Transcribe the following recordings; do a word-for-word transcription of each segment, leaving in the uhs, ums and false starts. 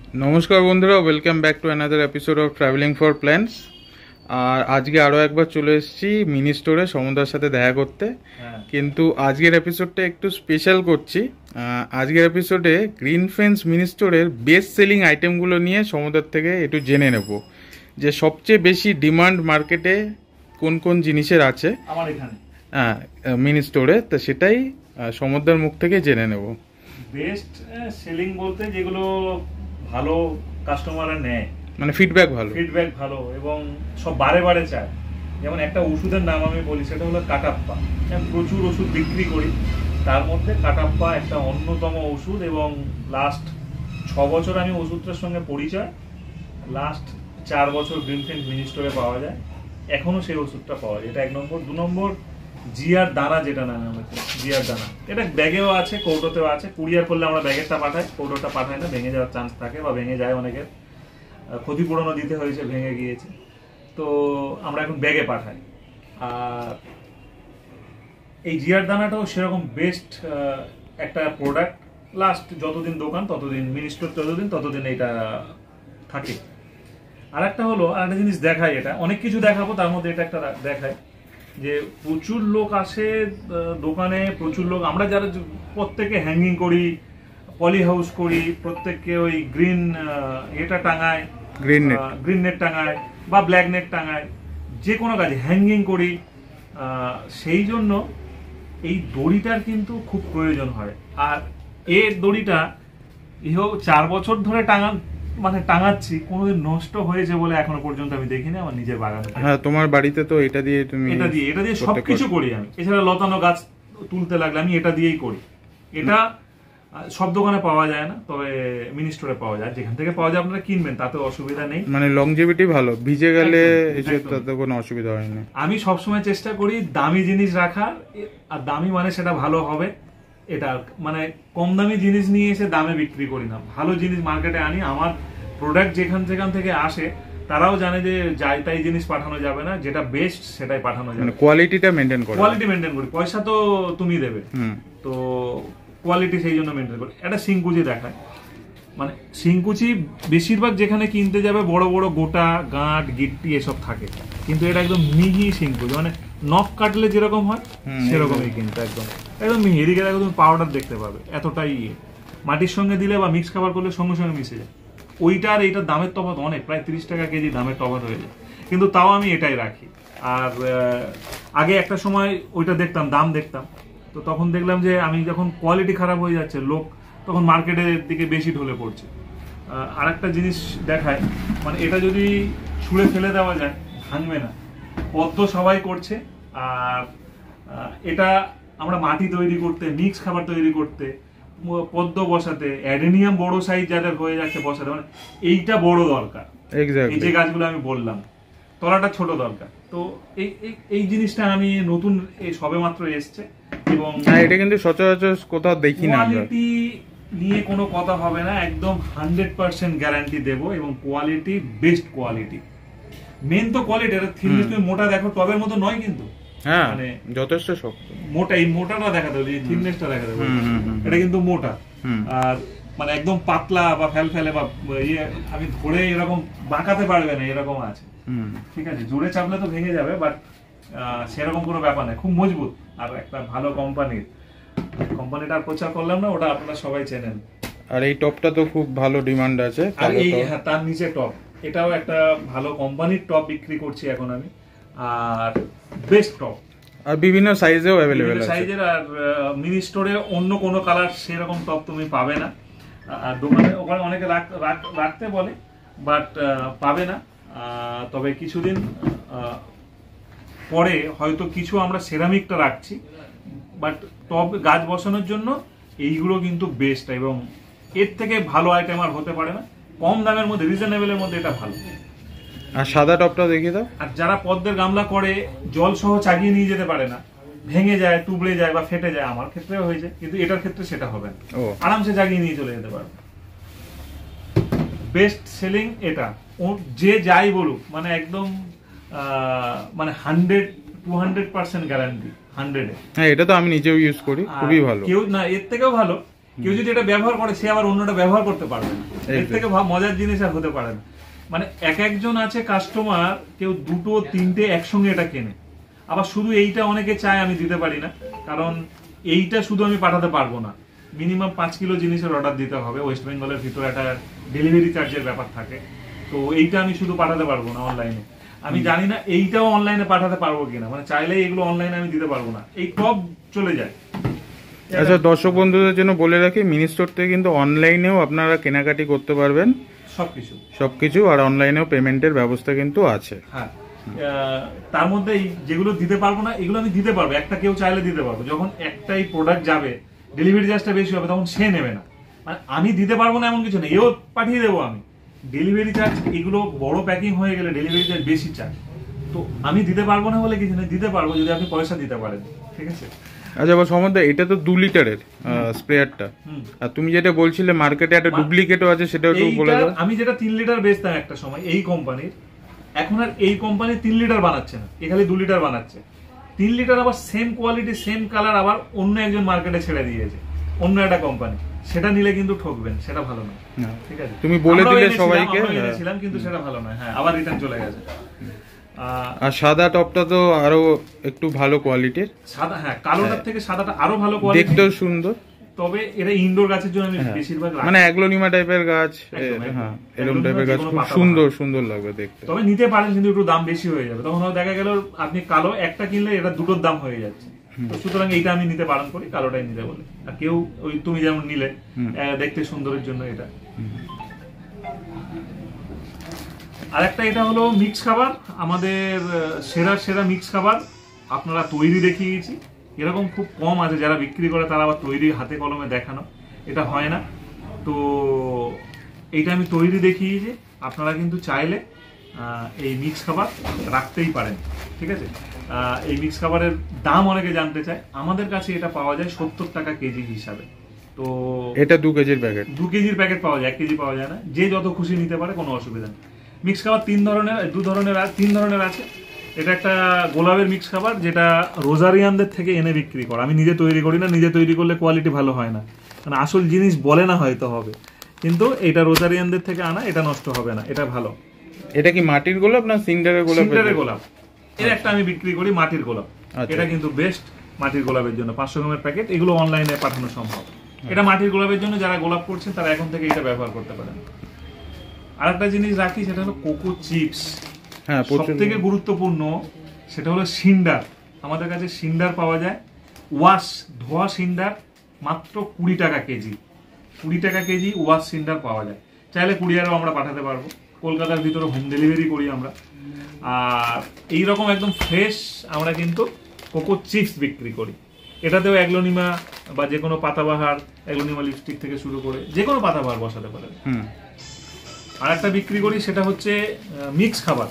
নমস্কার বন্ধুরা, welcome back to another episode of traveling for plans. আর আজকে আরও একবার চলে এসেছি মিনি স্টোরে সমুদ্রের সাথে দেখা করতে। কিন্তু আজকের এপিসোডটা একটু স্পেশাল করছি। আজকের এপিসোডে গ্রিন ফেন্স মিনি স্টোরের বেস্ট সেলিং আইটেমগুলো নিয়ে সমুদ্রের থেকে একটু জেনে নেব যে সবচেয়ে বেশি ডিমান্ড মার্কেটে কোন কোন জিনিসের আছে আমার এখানে হ্যাঁ মিনি স্টোরে, তো সেটাই সমুদ্রের মুখ থেকে জেনে নেব। বেস্ট সেলিং বলতে যেগুলো ভালো কাস্টমাররা নেয়, মানে ফিডব্যাক ভালো ফিডব্যাক ভালো এবং সব বারে বারে চায়। যেমন একটা ওষুধের নাম আমি বলি, সেটা হলো কাটাপ্পা। আমি প্রচুর ওষুধ বিক্রি করি, তার মধ্যে কাটাপ্পা একটা অন্যতম ওষুধ এবং লাস্ট ছ বছর আমি ওষুধটার সঙ্গে পরিচয়। লাস্ট চার বছর গ্রিন ফেন্স মিনি স্টোরে পাওয়া যায়, এখনো সেই ওষুধটা পাওয়া যায়। এটা এক নম্বর। দু নম্বর জিয়ার দানা, যেটা নাম আমাকে জিয়ার দানা, এটা ব্যাগেও আছে, কৌটোতেও আছে। কুরিয়ার করলে আমরা ব্যাগেরটা পাঠাই, কৌটোটা পাঠাই না, ভেঙে যাওয়ার চান্স থাকে বা ভেঙে যায়, অনেকের ক্ষতিপূরণও দিতে হয়েছে, ভেঙে গিয়েছে, তো আমরা এখন ব্যাগে পাঠাই। আর এই জিয়ার দানাটাও সেরকম বেস্ট একটা প্রোডাক্ট। লাস্ট যতদিন দোকান ততদিন, মিনি স্টোর যতদিন ততদিন এটা থাকে। আর একটা হলো, আর একটা জিনিস দেখাই, এটা অনেক কিছু দেখাবো, তার মধ্যে এটা একটা দেখায় যে প্রচুর লোক আসে দোকানে, প্রচুর লোক। আমরা যারা প্রত্যেকে হ্যাঙ্গিং করি, পলি হাউস করি, প্রত্যেককে ওই গ্রিন এটা টাঙায়, গ্রিন নেট গ্রিন নেট টাঙায় বা ব্ল্যাক নেট টাঙায়, যে কোনো কাজে হ্যাঙ্গিং করি। সেই জন্য এই দড়িটার কিন্তু খুব প্রয়োজন হয়। আর এর দড়িটা ইহো চার বছর ধরে টাঙা মানে টাঙাচ্ছি, কোনোদিন নষ্ট হয়েছে বলে এখনো পর্যন্ত আমি দেখিনি আমার নিজের বাগানে। হ্যাঁ, তোমার বাড়িতে তো এটা দিয়ে তুমি এটা দিয়ে এটা দিয়ে সবকিছু করি আমি। এছাড়া লতানো গাছ তুলতে লাগলে আমি এটা দিয়েই করি। এটা সব দোকানে পাওয়া যায় না, তবে মিনি স্টোরে পাওয়া যায়। যেখান থেকে পাওয়া যায় আপনারা কিনবেন, তাতে অসুবিধা নেই। মানে লংজিভিটি ভালো, ভিজে গেলে তাতে কোনো অসুবিধা হয় না। আমি সবসময় চেষ্টা করি দামি জিনিস রাখার, আর দামি মানে সেটা ভালো হবে। এটা মানে কম দামি জিনিস নিয়ে এসে দামে বিক্রি করি না, ভালো জিনিস মার্কেটে আনি। আমার প্রোডাক্ট যেখান যেখান থেকে আসে তারাও জানে যে যাই তাই জিনিস পাঠানো যাবে না, যেটা বেস্ট সেটাই পাঠানো যাবে। কোয়ালিটিটা মেনটেন করি, কোয়ালিটি মেনটেন করি। পয়সা তো তুমি দেবে, তো কোয়ালিটি সেই জন্য মেনটেন করি। একটা সিংকুচি দেখায়, মানে সিংকুচি বেশিরভাগ যেখানে কিনতে যাবে বড় বড় গোটা গাঁট গিট্টি এসব থাকে, কিন্তু এটা একদম মিহি সিংকুচি, মানে নখ কাটলে যেরকম হয় সেরকমই, কিন্তু একদম একদম মিহি। এদিকে দেখো তুমি পাউডার দেখতে পাবে, এতটাই মাটির সঙ্গে দিলে বা মিক্স খাবার করলে সঙ্গে সঙ্গে মিশে যায়। ওইটার এইটার দামের তফাৎ অনেক, প্রায় তিরিশ টাকা কেজি দামের তফাৎ হয়ে যায়, কিন্তু তাও আমি এটাই রাখি। আর আগে একটা সময় ওইটা দেখতাম, দাম দেখতাম, তো তখন দেখলাম যে আমি যখন কোয়ালিটি খারাপ হয়ে যাচ্ছে, লোক তখন মার্কেটের দিকে বেশি ঢলে পড়ছে। আর একটা জিনিস দেখায়, মানে এটা যদি ছুঁড়ে ফেলে দেওয়া যায় ভাঙবে না, পদ্ম সবাই করছে। আর এটা আমরা মাটি তৈরি করতে, মিক্স খাবার তৈরি করতে, পদ্ম বসাতে, অ্যাডেনিয়াম বড় সাইজ যাদের হয়ে যাচ্ছে বসাতে, মানে এইটা বড় দরকার। এই যে গাছগুলো আমি বললাম, তলাটা ছোট দরকার। তো এই এই জিনিসটা আমি নতুন এই সবে মাত্র এসছে, এবং এটা কিন্তু সচরাচর কোথাও দেখি না। কোয়ালিটি নিয়ে কোনো কথা হবে না, একদম হান্ড্রেড পার্সেন্ট গ্যারান্টি দেবো, এবং কোয়ালিটি বেস্ট কোয়ালিটি। মেন তো কোয়ালিটি। এটা থিকনেস তুমি মোটা দেখো, টবের মতো নয় কিন্তু, হ্যাঁ মানে যথেষ্ট শক্ত, মোটা। এই মোটাটা দেখাতে হবে, থিকনেসটা দেখাতে হবে, এটা কিন্তু মোটা। আর মানে একদম পাতলা বা ফেলফেলে বা ইয়ে আমি ধরে এরকম বাঁকাতে পারবে না, এরকম আছে। ঠিক আছে, জোরে চাপলে তো ভেঙে যাবে, বাট সেরকম কোনো ব্যাপার নেই, খুব মজবুত। আর একটা ভালো কোম্পানির, কোম্পানিটা আর প্রচার করলাম না, ওটা আপনারা সবাই চেনেন। আর এই টপটা তো খুব ভালো ডিমান্ড আছে। আর এই হ্যাঁ, তার নিচে টপ, এটাও একটা ভালো কোম্পানির টপ বিক্রি করছি এখন আমি। আর বেস্ট টপ, আর বিভিন্ন সাইজেও अवेलेबल আছে, সাইজের। আর মিনি স্টোরে অন্য কোনো কালার সেরকম টপ তুমি পাবে না। আর দোকানে ওখানে অনেকে রাখতে বলে, বাট পাবে না। তবে কিছুদিন পরে হয়তো কিছু আমরা সেরামিকটা রাখছি, বাট টপ গাছ বসানোর জন্য এইগুলো কিন্তু বেস্ট, এবং এর থেকে ভালো আইটেম আর হতে পারে না। কম দামের মধ্যে, রিজনেবলের মধ্যে এটা ভালো। আর সাদা টপটা দেখিয়ে দাও। আর যারা পদ্মের গামলা করে জল সহ চাগিয়ে নিয়ে যেতে পারে না, ভেঙে যায়, টুবড়ে যায় বা ফেটে যায়, আমার ক্ষেত্রেও হয়েছে, কিন্তু এটার ক্ষেত্রে সেটা হবে না, আরামসে চাগিয়ে নিয়ে চলে যেতে পারবে। বেস্ট সেলিং এটা, ও যে যাই বলুক, মানে একদম মানে hundred to hundred percent guarantee, hundred. হ্যাঁ, এটা তো আমি নিজেও ইউজ করি, খুবই ভালো। কেউ না, এর থেকেও ভালো কেউ যদি এটা ব্যবহার করে সে আবার অন্যটা ব্যবহার করতে পারবে না। এর থেকে মজার জিনিস আর হতে পারে না। মানে এক একজন আছে কাস্টমার, কেউ দুটো তিনটে একসঙ্গে এটা কেনে, আবার শুধু এইটা অনেকে চায় আমি দিতে পারি না, কারণ এইটা শুধু আমি পাঠাতে পারবো না, মিনিমাম পাঁচ কিলো জিনিসের অর্ডার দিতে হবে। ওয়েস্ট বেঙ্গলের ভিতরে একটা ডেলিভারি চার্জের ব্যাপার থাকে, তো এইটা আমি শুধু পাঠাতে পারবো না অনলাইনে। আমি জানি না এইটাও অনলাইনে পাঠাতে পারবো কিনা, মানে চাইলেই এগুলো অনলাইনে আমি দিতে পারবো না, এই টপ চলে যায়। আচ্ছা, দর্শক বন্ধুদের জন্য বলে রাখি, মিনি স্টোর থেকে কিন্তু অনলাইনেও আপনারা কেনাকাটি করতে পারবেন সবকিছু সবকিছু, আর অনলাইনেও পেমেন্টের ব্যবস্থা কিন্তু আছে। হ্যাঁ, তার মধ্যে যেগুলো দিতে পারবো না এগুলো আমি দিতে পারবো, একটা কেউ চাইলে দিতে পারবো। যখন একটাই প্রোডাক্ট যাবে, ডেলিভারি চার্জটা বেশি হবে, তখন সে নেবে না। মানে আমি দিতে পারবো না এমন কিছু নেই, এও পাঠিয়ে দেবো আমি। ডেলিভারি চার্জ এগুলো বড় প্যাকিং হয়ে গেলে ডেলিভারি চার্জ বেশি চার্জ, তো আমি দিতে পারবো না বলে কিছু নেই, দিতে পারবো যদি আপনি পয়সা দিতে পারেন, ঠিক আছে। আচ্ছা, এবার সম্বন্ধে এটা তো দু লিটারের স্প্রেয়ারটা, আর তুমি যেটা বলছিলে মার্কেটে একটা ডুপ্লিকেটও আছে, সেটাও একটু বলে দাও। আমি যেটা তিন লিটার বেচতাম একটা সময় এই কোম্পানির, এখন আর এই কোম্পানি তিন লিটার বানাচ্ছে না, এখানে দু লিটার বানাচ্ছে। তিন লিটার আবার সেম কোয়ালিটি সেম কালার আবার অন্য একজন মার্কেটে ছেড়ে দিয়েছে, অন্য একটা কোম্পানি। সেটা নিলে কিন্তু ঠকবেন, সেটা ভালো নয়, ঠিক আছে। তুমি বলে দিলে সবাইকে, এনেছিলাম কিন্তু সেটা ভালো নয়। হ্যাঁ, আবার রিটার্ন চলে গেছে। আর সাদা টপটা তো আরো একটু ভালো কোয়ালিটির, সাদা, হ্যাঁ, কালোটার থেকে সাদাটা আরো ভালো কোয়ালিটি, দেখতেও সুন্দর। তবে এটা ইনডোর গাছের জন্য আমি বেশিরভাগ, মানে অ্যাগ্লোনিমা টাইপের গাছ, হ্যাঁ এরকম টাইপের গাছ খুব সুন্দর সুন্দর লাগবে দেখতে। তবে নিতে পারেন, কিন্তু একটু দাম বেশি হয়ে যাবে, তখন দেখা গেল আপনি কালো একটা কিনলে এটা দুটোর দাম হয়ে যাচ্ছে। তো সুতরাং এইটা আমি নিতে বারণ করি, কালোটাই নিতে বলে। আর কেউ ওই তুমি যেমন নিলে দেখতে সুন্দরের জন্য এটা। আরেকটা এটা হলো মিক্স খাবার, আমাদের সেরা সেরা মিক্স খাবার আপনারা তৈরি দেখিয়েছি, এরকম খুব কম আছে যারা বিক্রি করে, তারা আবার তৈরি হাতে কলমে দেখানো, এটা হয় না। তো এইটা আমি তৈরি দেখিয়েছি, আপনারা কিন্তু চাইলে এই মিক্স খাবার রাখতেই পারেন, ঠিক আছে। এই মিক্স খাবারের দাম অনেকে জানতে চায়, আমাদের কাছে এটা পাওয়া যায় সত্তর টাকা কেজি হিসাবে। তো এটা দু কেজির প্যাকেট, দু কেজির প্যাকেট পাওয়া যায়, এক কেজি পাওয়া যায় না। যে যত খুশি নিতে পারে, কোনো অসুবিধা নেই। মিক্স খাবার তিন ধরনের, দু ধরনের, তিন ধরনের আছে। এটা একটা গোলাপের মিক্স খাবার, যেটা রোজারিয়ানদের থেকে এনে বিক্রি করা, আমি নিজে তৈরি করি না, নিজে তৈরি করলে কোয়ালিটি ভালো হয় না, মানে আসল জিনিস বলে না হয়তো হবে, কিন্তু এটা রোজারিয়ানদের থেকে আনা, এটা নষ্ট হবে না, এটা ভালো। এটা কি মাটির গোলাপ না সিন্ডারের গোলাপ? সিন্ডারের গোলাপ। এর একটা আমি বিক্রি করি মাটির গোলাপ, এটা কিন্তু বেস্ট মাটির গোলাপের জন্য। পাঁচশো গ্রামের প্যাকেট, এগুলো অনলাইনে পাঠানো সম্ভব। এটা মাটির গোলাপের জন্য, যারা গোলাপ করছেন তারা এখন থেকে এটা ব্যবহার করতে পারেন। আর একটা জিনিস রাখি, সেটা হলো কোকো চিপস। হ্যাঁ, সব থেকে গুরুত্বপূর্ণ সেটা হলো সিন্ডার। আমাদের কাছে সিন্ডার পাওয়া যায়, ওয়াশ ধোয়া সিন্ডার, মাত্র কুড়ি টাকা কেজি। কুড়ি টাকা কেজি ওয়াশ সিন্ডার পাওয়া যায়, চাইলে কুরিয়ারও আমরা পাঠাতে পারবো। কলকাতার ভিতরে হোম ডেলিভারি করি আমরা। আর এইরকম একদম ফ্রেশ আমরা কিন্তু কোকো চিপস বিক্রি করি। এটাতেও অ্যাগ্লোনিমা বা যে কোনো পাতাবাহার, অ্যাগ্লোনিমা লিপস্টিক থেকে শুরু করে যে কোনো পাতাবাহার বসাতে পারেন। আর একটা বিক্রি করি, সেটা হচ্ছে মিক্স খাবার,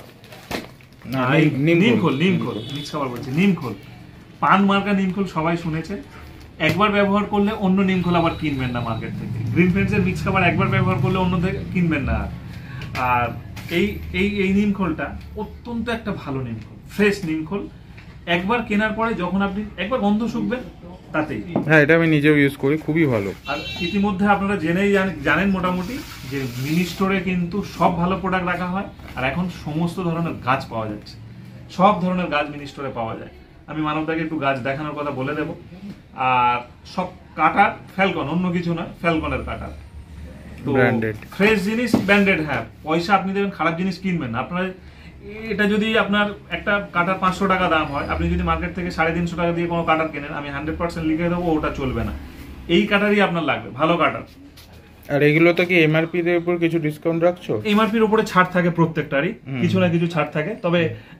নিমখোল। নিমখোল মিক্স খাবার বলছি, নিমখোল। পান মার্কা নিমখোল সবাই শুনেছে, একবার ব্যবহার করলে অন্য নিমখোল আবার কিনবেন না মার্কেট থেকে। গ্রিন ফ্রেন্ডসের মিক্স খাবার একবার ব্যবহার করলে অন্য থেকে কিনবেন না। আর এই এই এই নিমখোলটা অত্যন্ত একটা ভালো নিমখোল, ফ্রেশ নিমখোল। একবার কেনার পরে যখন আপনি একবার গন্ধ শুকবেন তাতেই। হ্যাঁ, এটা আমি নিজেও ইউজ করি, খুবই ভালো। আর ইতিমধ্যে আপনারা জেনেই জানেন মোটামুটি যে মিনি স্টোরে কিন্তু সব ভালো প্রোডাক্ট রাখা হয়। আর এখন সমস্ত ধরনের গাছ পাওয়া যাচ্ছে, সব ধরনের গাছ মিনি স্টোরে পাওয়া যায়। আমি মানবদাকে একটু গাছ দেখানোর কথা বলে দেব। আর সব কাটার ফ্যালকন, অন্য কিছু না, ফ্যালকনের কাটার। তো ফ্রেশ জিনিস, ব্র্যান্ডেড। হ্যাঁ, পয়সা আপনি দেবেন, খারাপ জিনিস কিনবেন না। আপনার এটা যদি আপনার একটা কাটার পাঁচশো টাকা দাম হয়, আপনি যদি মার্কেট থেকে সাড়ে তিনশো টাকা দিয়ে কোনো কাটার কেনেন, আমি হান্ড্রেড পার্সেন্ট লিখে দেবো ওটা চলবে না। এই কাটারই আপনার লাগবে, ভালো কাটার। আর এগুলো তো কি এমআরপি এর উপর কিছু ডিসকাউন্ট রাখছো? এমআরপি এর উপরে ছাড় থাকে, প্রত্যেকটারই কিছু না কিছু ছাড় থাকে। তবে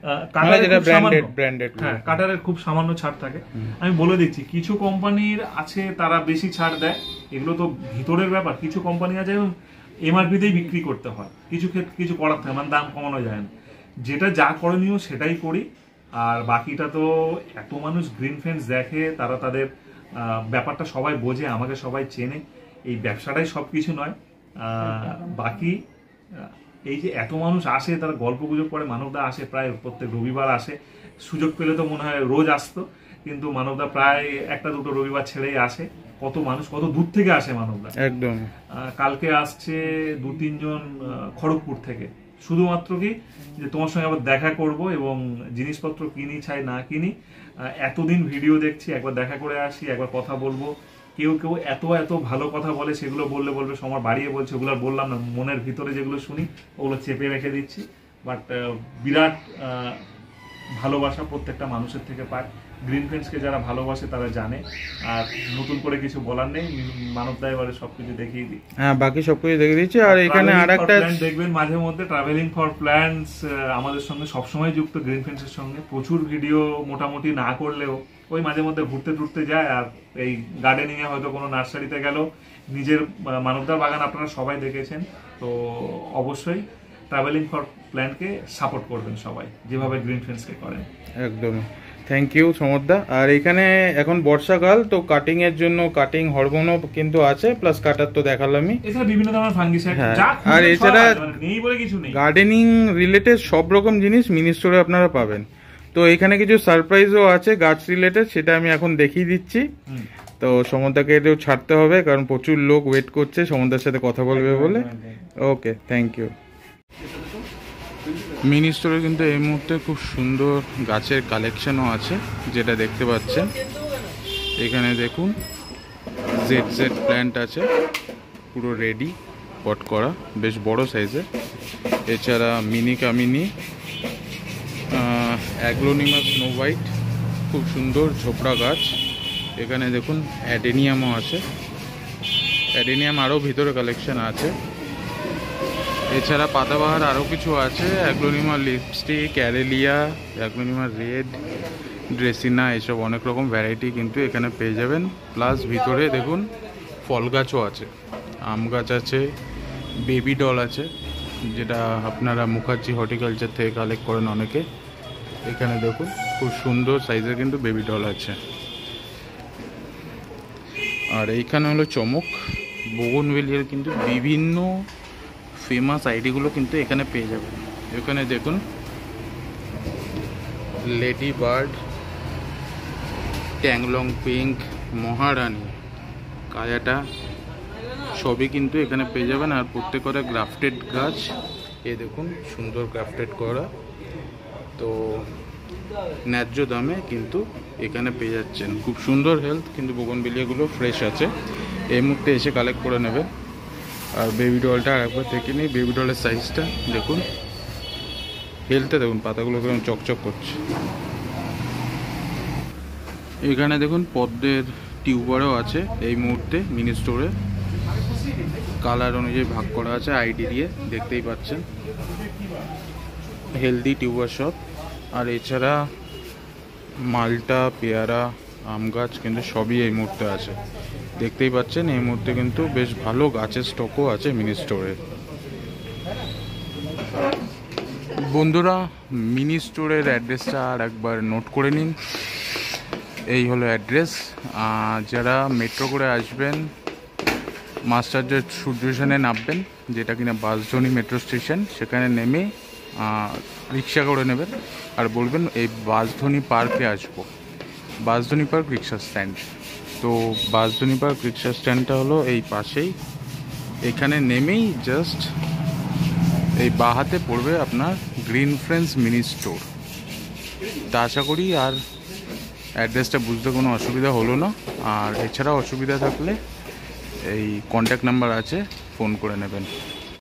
হ্যাঁ, কাটারের খুব সামান্য ছাড় থাকে। আমি বলে দিচ্ছি, কিছু কোম্পানির আছে তারা বেশি ছাড় দেয়, এগুলো তো ভিতরের ব্যাপার। কিছু কোম্পানি আছে এমআরপি তেই বিক্রি করতে হয়, কিছু ক্ষেত্রে কিছু করার থাকে, মানে দাম কমানো যায় না। যেটা যা করণীয় সেটাই করি। আর বাকিটা তো এত মানুষ গ্রিন ফ্রেন্ডস দেখে, তারা তাদের ব্যাপারটা সবাই বোঝে, আমাকে সবাই চেনে। এই ব্যবসাটাই সব কিছু নয়। বাকি এই যে এত মানুষ আসে, তারা গল্প গুজব করে, মানবদা আসে প্রায় প্রত্যেক রবিবার আসে, সুযোগ পেলে তো মনে হয় রোজ আসতো। কিন্তু মানবদা প্রায় একটা দুটো রবিবার ছেড়েই আসে। কত মানুষ কত দূর থেকে আসে মানবদা, একদম। কালকে আসছে দু তিনজন খড়গপুর থেকে, শুধুমাত্র কি যে তোমার সঙ্গে আবার দেখা করব এবং জিনিসপত্র কিনি চাই না কিনি, এতদিন ভিডিও দেখছি, একবার দেখা করে আসি, একবার কথা বলবো। কেউ কেউ এত এত ভালো কথা বলে, সেগুলো বললে বলবে সময় বাড়িয়ে বলছে, ওগুলো বললাম না, মনের ভিতরে যেগুলো শুনি ওগুলো চেপে রেখে দিচ্ছি। বাট বিরাট ভালোবাসা প্রত্যেকটা মানুষের থেকে পায়। গ্রিন ফ্রেন্ডসকে যারা ভালোবাসে তারা জানে। আর নতুন করে কিছু বলার নেই, মানবদা এবারে সবকিছু দেখিয়ে দিই। হ্যাঁ, বাকি সবকিছু দেখিয়ে দিচ্ছি। আর এখানে আরেকটা দেখবেন মাঝে মধ্যে ট্রাভেলিং ফর প্ল্যানস আমাদের সঙ্গে সবসময় যুক্ত, গ্রিন ফ্রেন্ডসের সঙ্গে প্রচুর ভিডিও মোটামুটি না করলেও ওই মাঝে মধ্যে ঘুরতে টুরতে যায়। আর এই গার্ডেনিং এ হয়তো কোনো নার্সারিতে গেল, নিজের মানবদার বাগান আপনারা সবাই দেখেছেন, তো অবশ্যই ট্রাভেলিং ফর প্ল্যানকে সাপোর্ট করবেন সবাই, যেভাবে গ্রিন ফ্রেন্ডসকে করেন। একদম, থ্যাংক ইউ সমরদা। আর এখানে এখন বর্ষাকাল, তো কাটিং এর জন্য কাটিং হরমোনও কিন্তু আছে, প্লাস কাটার তো দেখালামই, এছাড়া বিভিন্ন ধরনের ফাঙ্গিসাইড, আর এছাড়া নেই বলে কিছু নেই, গার্ডেনিং রিলেটেড সব রকম জিনিস মিনি স্টোরে আপনারা পাবেন। তো এখানে কিছু সারপ্রাইজও আছে গাছ রিলেটেড, সেটা আমি এখন দেখিয়ে দিচ্ছি। তো সমরদাকে এটাও ছাড়তে হবে, কারণ প্রচুর লোক ওয়েট করছে সমরদার সাথে কথা বলবে বলে। ওকে, থ্যাংক ইউ। মিনি স্টোরে কিন্তু এই মুহূর্তে খুব সুন্দর গাছের কালেকশনও আছে, যেটা দেখতে পাচ্ছেন। এখানে দেখুন জেড জেড প্ল্যান্ট আছে, পুরো রেডি পট করা, বেশ বড় সাইজের। এছাড়া মিনি কামিনি, অ্যাগ্লোনিমা স্নো হোয়াইট, খুব সুন্দর ঝোপড়া গাছ। এখানে দেখুন অ্যাডেনিয়ামও আছে, অ্যাডেনিয়াম আরও ভিতরে কালেকশন আছে। এছাড়া পাতাবাহার আরও কিছু আছে, অ্যাগ্লোনিমা লিপস্টিক, ক্যারেলিয়া, অ্যাগ্লোনিমা রেড, ড্রেসিনা, এসব অনেক রকম ভ্যারাইটি কিন্তু এখানে পেয়ে যাবেন। প্লাস ভিতরে দেখুন ফল গাছও আছে, আম গাছ আছে, বেবি ডল আছে, যেটা আপনারা মুখার্জি হর্টিকালচার থেকে কালেক্ট করেন অনেকে। এখানে দেখুন খুব সুন্দর সাইজের কিন্তু বেবি ডল আছে। আর এইখানে হলো চমক, বোগনভেলিয়ার কিন্তু বিভিন্ন ফেমাস আইডিগুলো কিন্তু এখানে পেয়ে যাবেন। এখানে দেখুন লেডি বার্ড, ট্যাংলং পিঙ্ক, মহারানী, কায়াটা, সবই কিন্তু এখানে পেয়ে যাবেন। আর প্রত্যেকটা গ্রাফটেড গাছ, এ দেখুন সুন্দর গ্রাফটেড করা, তো ন্যায্য দামে কিন্তু এখানে পেয়ে যাচ্ছেন। খুব সুন্দর হেলথ, কিন্তু বোগনভেলিয়াগুলো ফ্রেশ আছে, এই মুহূর্তে এসে কালেক্ট করে নেবে। আর বেবি ডলটা আর একবার দেখে নিই, বেবি ডলের সাইজটা দেখুন, হেলথে দেখুন পাতাগুলো কেমন চকচক করছে। এখানে দেখুন পদ্মের টিউবারও আছে এই মুহূর্তে মিনি স্টোরে, কালার অনুযায়ী ভাগ করা আছে আইডি দিয়ে, দেখতেই পাচ্ছেন। Healthy tuber shop. আর এছাড়া মালটা, পেয়ারা, আম গাছ কিন্তু সবই এই মুহূর্তে আছে, দেখতেই পাচ্ছেন। এই মুহূর্তে কিন্তু বেশ ভালো গাছের স্টকও আছে মিনি স্টোরে। বন্ধুরা, মিনি স্টোরের অ্যাড্রেসটা আর একবার নোট করে নিন। এই হলো অ্যাড্রেস। যারা মেট্রো করে আসবেন, মাস্টারজের সূর্য স্টেশনে নামবেন, যেটা কিনা বাঁশধনী মেট্রো স্টেশন, সেখানে নেমে রিক্সা করে নেবেন আর বলবেন এই বাঁশধনী পার্কে আসবো, বাঁশধনী পার্ক রিক্সা স্ট্যান্ড। তো বাঁশধনী পার্ক রিক্সা স্ট্যান্ডটা হলো এই পাশেই, এখানে নেমেই জাস্ট এই বাঁ হাতে পড়বে আপনার গ্রিন ফ্রেন্ডস মিনি স্টোর। তা আশা করি আর অ্যাড্রেসটা বুঝতে কোনো অসুবিধা হলো না। আর এছাড়া অসুবিধা থাকলে এই কন্ট্যাক্ট নাম্বার আছে, ফোন করে নেবেন।